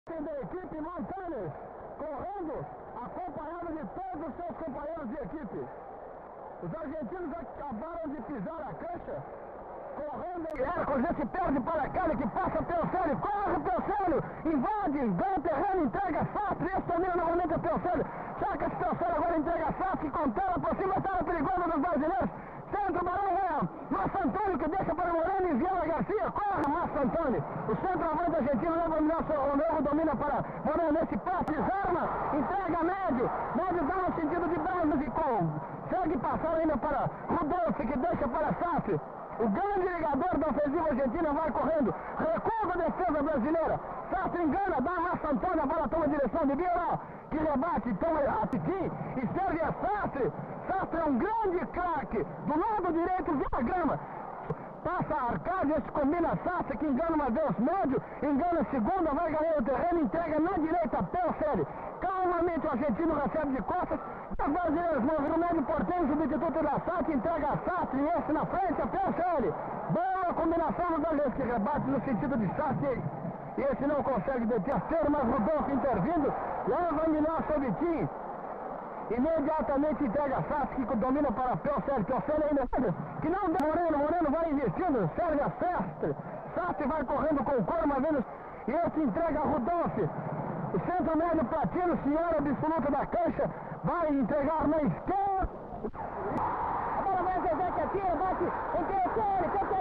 Da equipe Montanes, correndo, acompanhado de todos os seus companheiros de equipe. Os argentinos acabaram de pisar a cancha, correndo em Hércules, esse perde para Cali que passa Teocélio, corre Teocélio, invade, ganha terreno, entrega Sastre, esse domina novamente a Teocélio, saca esse Teocélio, agora entrega Sastre, com tela por cima, tela perigosa dos brasileiros, centro, Barão, Márcio Antônio que deixa para Moreno e Viana Garcia, corre Márcio Antônio, o centroavante argentino leva o Novo, domina para Moreno, nesse passe, desarma, entrega médio dá no sentido de Brasas e segue passar ainda para Rudolf que deixa para Sastre. O grande ligador da ofensiva argentina vai correndo, recua a defesa brasileira, Sastre engana, dá a Márcio Antônio, a bola toma a direção de Bieló, que rebate, toma a Titi e serve a Sastre. Sastre é um grande craque, do lado direito, Vila Grama, passa a Arcádio, esse combina Sastre, que engana uma vez médio, engana a segunda, vai ganhar o terreno, entrega na direita, Teocélio. Calmamente o argentino recebe de costas, os brasileiros movem o médio porteiro, substituto da Sastre, entrega a Sastre, e esse na frente, a Teocélio. Boa combinação dos brasileiros, que rebate no sentido de Sastre, e esse não consegue deter, mas Rudolf intervindo, leva a melhor sobre Tim. Imediatamente entrega a Sastre, que domina para Teocélio, Teocélio ainda que não deu Moreno vai investindo, serve a Sastre vai correndo com o cor, uma vez, e esse entrega a Rudolf, o centro médio Platino, senhor absoluto da cancha, vai entregar na esquerda, a bola vai a Zezé que atira, bate em Teocélio,